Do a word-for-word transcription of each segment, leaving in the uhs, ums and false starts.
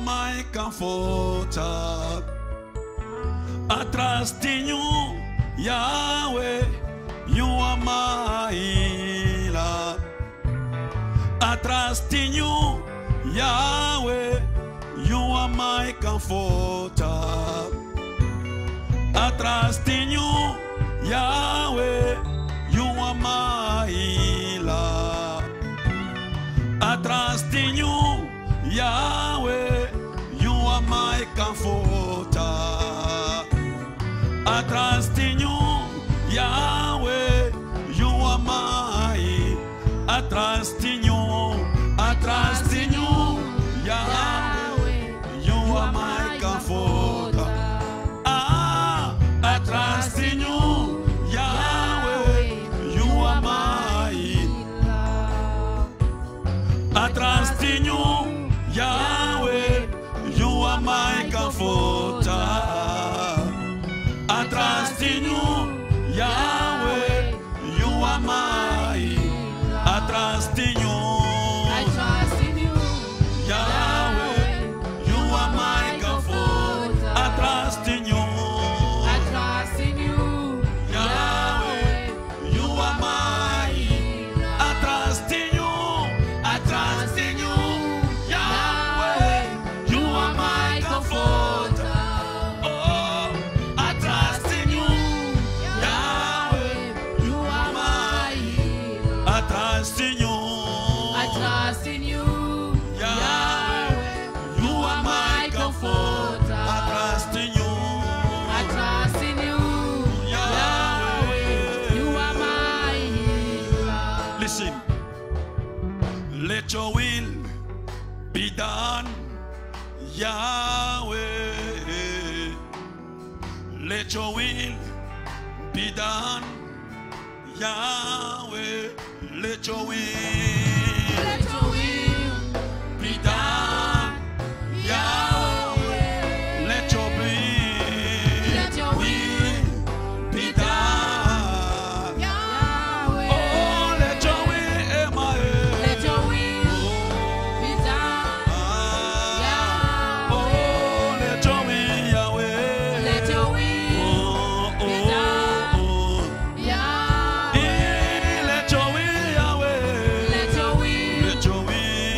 my comforter. I trust in you, Yahweh. You are my healer. I trust in you, Yahweh. You are my comforter. I trust in you, Yahweh. You are my healer. I trust in you, Yahweh. You are my comforter. I trust in you, Yahweh. You are my. I trust in you. I trust in you, Yahweh. You are my comforter. Ah, I trust in you, Yahweh. You are my. I trust in you, Yahweh. You are my comforter. I trust in you, Yahweh. You are my. I trust in you. I trust in you, Yahweh. You are my comfort. I trust in you. I trust in you, Yahweh. You are my. I trust in you. I trust in you. Yahweh. You are my comfort. Oh, I trust in you. Yahweh. You are my. I trust in you. I trust in you, Yahweh. You are my comfort. I trust in you. I trust in you, Yahweh. You are my healer. Listen. Let your will be done, Yahweh. Let your will be done, Yahweh. Let your will, Let your will be done, Yahweh. Let your will, Let your will be done. Yahweh. Oh, let your will, my Let your will be done, Yahweh. oh, let your will, Yahweh. Let your will Oh, be oh, done, oh. Yahweh. Eh, let your will, Yahweh. Let your will Let your will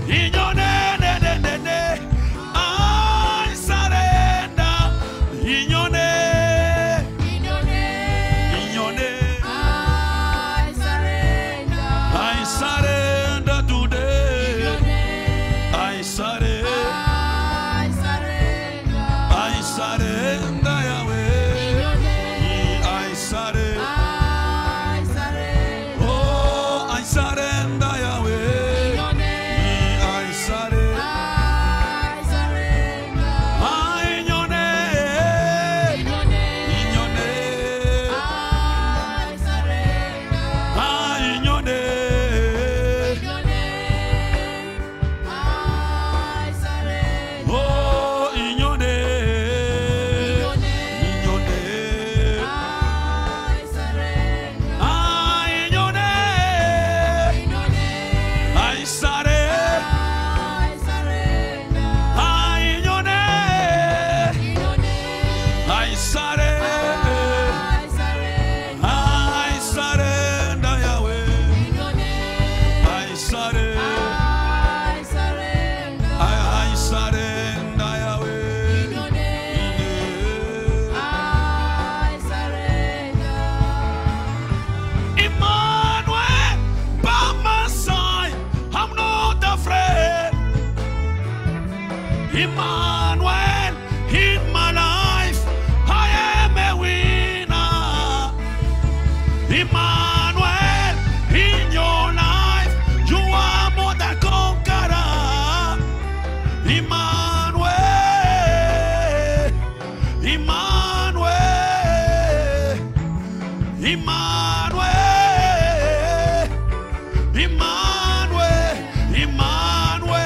Inyone, ne, ne, ne, ne. I surrender. Inyone. Inyone. Inyone. I surrender. I surrender today. Inyone. I surrender. I surrender. I surrender, Yahweh. Inyone. I surrender. I surrender. Oh, I surrender, Yahweh. Inyone. I surrender. I surrender. Ah, in your name. Inyone. In your name. I surrender. Ah, in your name. Inyone. I surrender. Oh, in your name. Inyone. In your name. I surrender. Ah, in your name. Inyone. I surrender. I surrender. Ah, in your name. Inyone. I surrender. I surrender. I surrender, Yahweh. Inyone. I surrender. I surrender. I, I surrender, Yahweh. Inyone. I surrender. Emmanuel, by my side, I'm not afraid. Emmanuel, in my life, I am a winner. Emmanuel, in your life, you are more than conqueror. Emmanuel, Emmanuel, Emmanuel, Emmanuel, Emmanuel,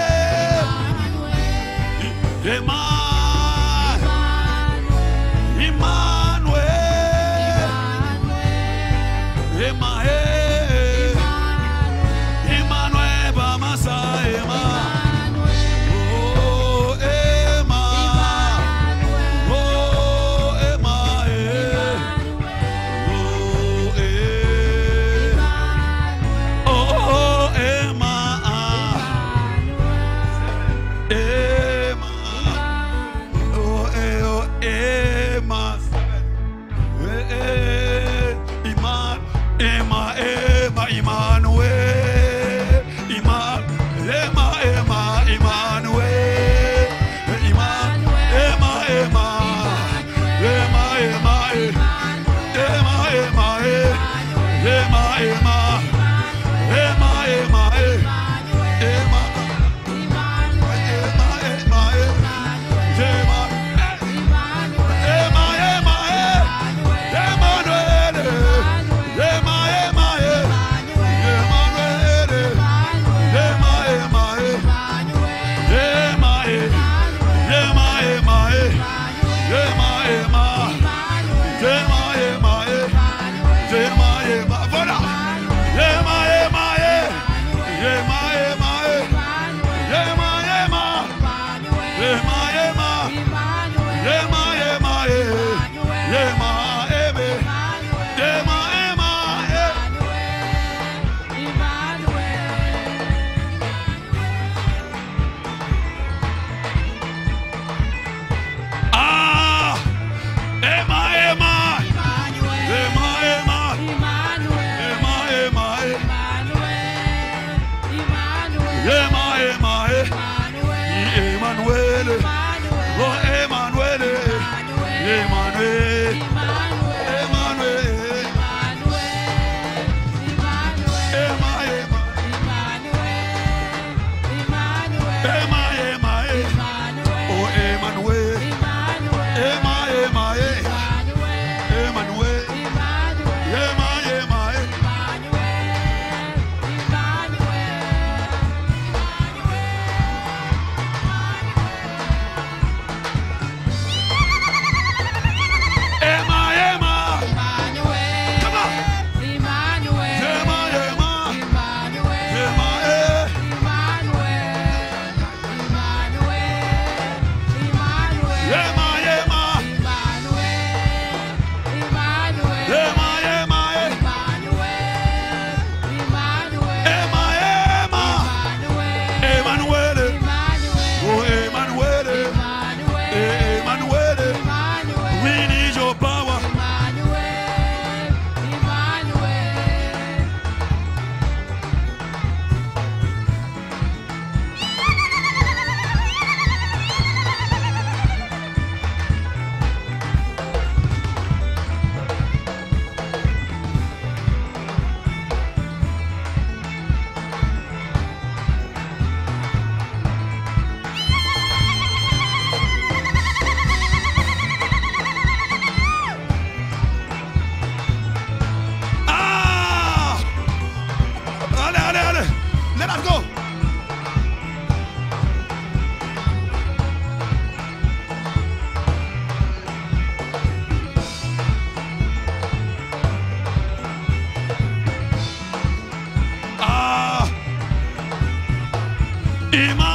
Emmanuel, Emmanuel, Emmanuel, Emmanuel, Bamasa, Emmanuel. Oh, Emma. Oh, Emma. eh. Oh, eh. Oh, Emma. Emma. Ima